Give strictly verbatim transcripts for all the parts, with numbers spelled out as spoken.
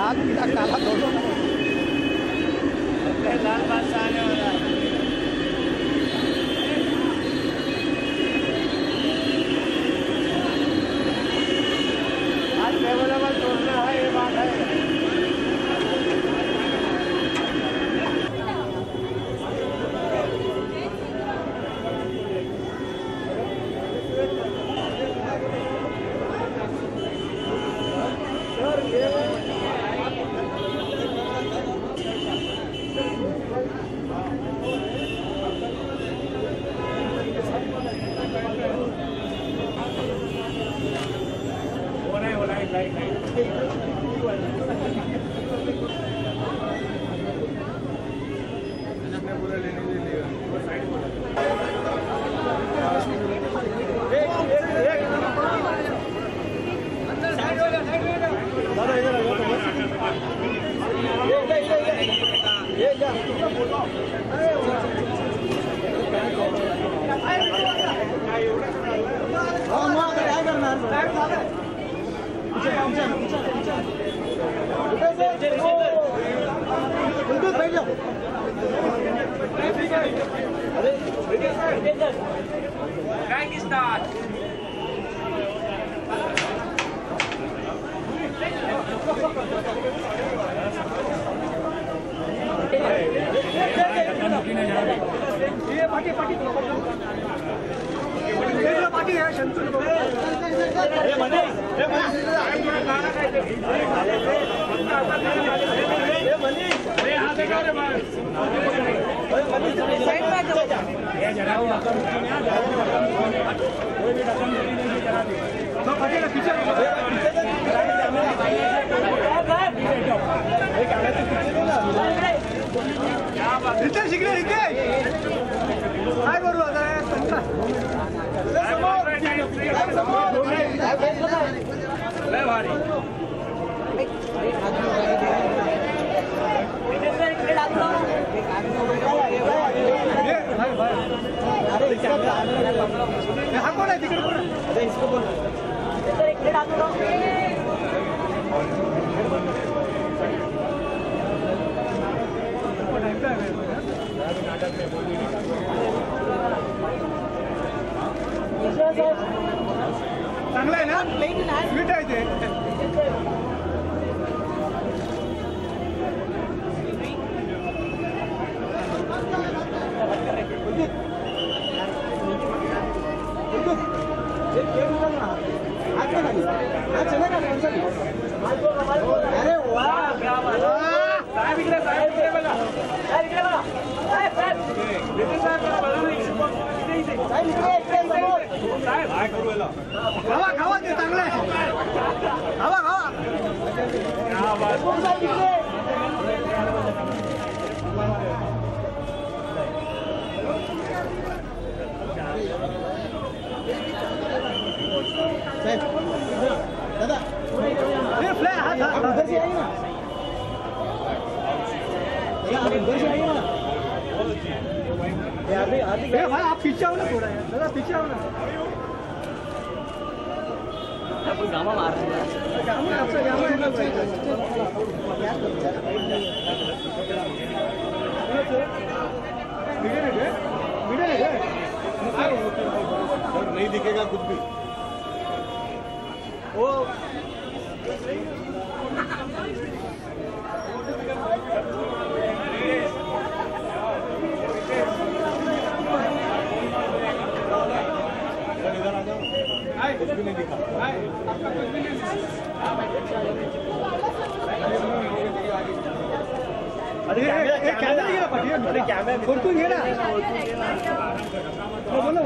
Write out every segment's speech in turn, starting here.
लाल पीला काला दोनों लाल बादशाह आने वाला है। आज अवेलेबल तोड़ना है, ये बात है। रितेश इकडे रितेश काय करू आता लय भारी हा कोण आहे तिकडे कोण इसको बोल इकडे डाल दो चांगला आहे ना स्वीट आहे ते अरे खावा खावा ते चांगलं आहे खावा खावा दादा ये फ्लैट हाथ हाथ उधर से आइए ना आप उधर से आइए ना अभी अभी भाई आप पीछे आओ ना थोड़ा यार दादा पीछे आओ ना अपन गामा मार रहे हैं गामा आपसे गामा है ना भाई वीडियो है वीडियो है नहीं दिखेगा कुछ भी वो कुछ भी नहीं दिखा आपका कुछ भी नहीं अरे ये कैमरा ये ना पटिया अरे कैमरा और तू ये ना वो बोलो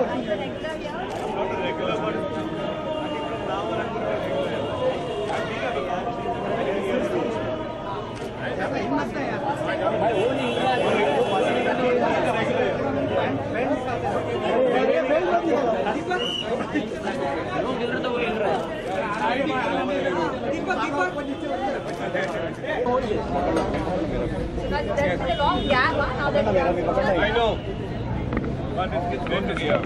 हिम्मत है यार भाई वो नहीं There's a long gap. Now there's I know, but it's going to be out.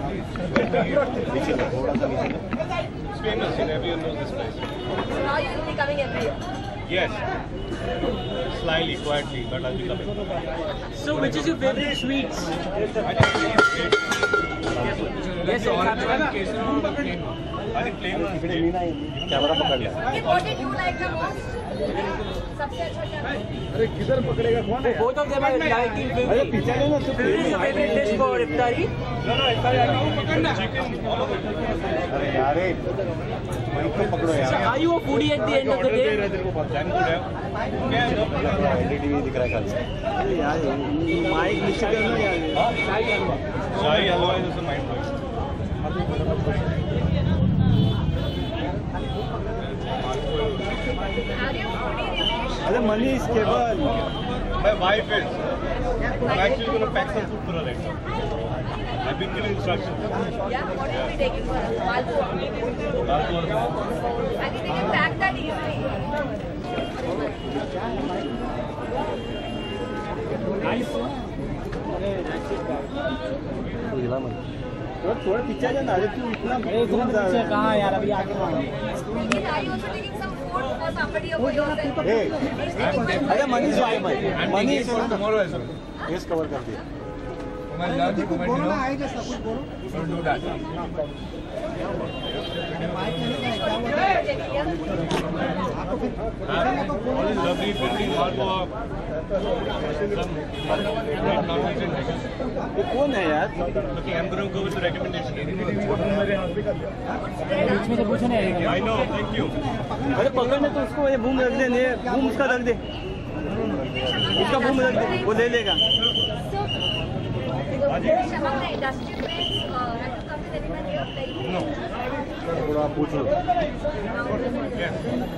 It's famous, you know, everyone knows this place. So now you will be coming every year. Yes. Slyly, quietly, but I'll be coming. So, which is your favorite sweets? I think it's great. Yes, sir. I think plain one is great. Pulkit, what did you like the most? सबसे अच्छा क्या था? Both of them are liking favorite. Which is your favorite dish for Iftari? No, no, it's not chicken, all of it. अरे यार mic तो पकड़ो यार Are you a foodie at the end of the day? Damn good है. क्या है? LED दिख रहा है कल यार माइक नीचे करना यार शाही हलवा is also mind blowing. अरे मनीष केवल My wife is. I'm actually going to pack some food for her later. I've been given instructions. Yeah, what are you taking for us? Malpua. Malpua. I think they can pack that easily. थोड़ा पीछे जाना अरे तू इतना पीछे कहाँ यार अभी आगे Are you also taking some food for somebody over yourself? अरे मनीष भाई भाई Manish Tomorrow as well. Face cover कर दिया My lunch, my dinner. Don't do that. All this lovely building, malpua. ये कौन है यार Okay, I'm going to go with the recommendation. बीच में तो पूछा नहीं I know, thank you. अरे पकड़ने तो उसको ये बूम रख दे नहीं बूम उसका रख दे उसका बूम रख दे वो ले लेगा Among the industry friends, uh, have you come with anyone here? Like, No. थोड़ा आप पूछ लो Yes.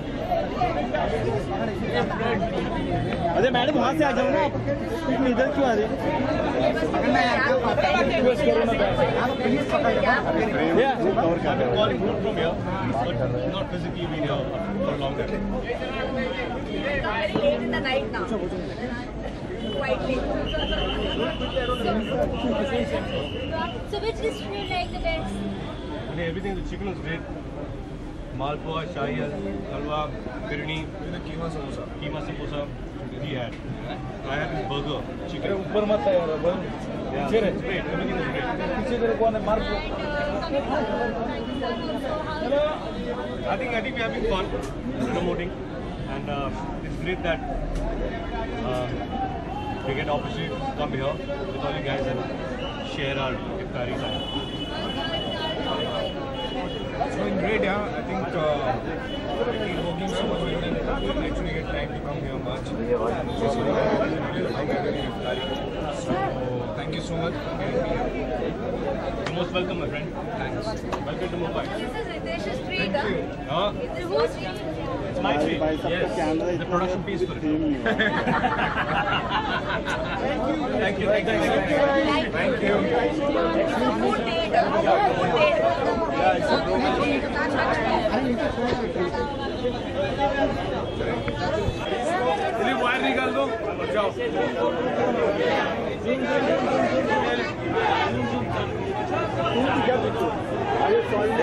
अरे मैडम वहाँ से आ जाओ ना आप इधर क्यों आ रहे I've been calling food from here, but not physically been here for a long time. it's very late in the night now. Quite late. So which dish do you like the best? And everything, the chicken was great. Malpua, shahi halwa, birni, keema samosa. Keema samosa he had. I had his burger, chicken. ऊपर मत है यार Yeah, it's great. Everything was great. पीछे तेरे कौन है मार I think I think we're having fun promoting, and uh, it's great that uh, we get opportunity to come here with all you guys and share our Iftari time. It's going great, yeah. I think uh, I keep working so much with them. We actually get time to come here much. And just really like it. So thank you so much for getting me here. You're most welcome, my friend. Thanks. Welcome to Mumbai. This is Ritesh's treat, huh? Huh? Is this your treat? It's my treat. भाई सबका Yes. Camera The production piece for it. Same नहीं हुआ Thank you. Thank you. Thank you. Thank you. It's a food date, huh? Food date. Yeah, it's a food date. चलिए wire निकाल दो जाओ अरे sorry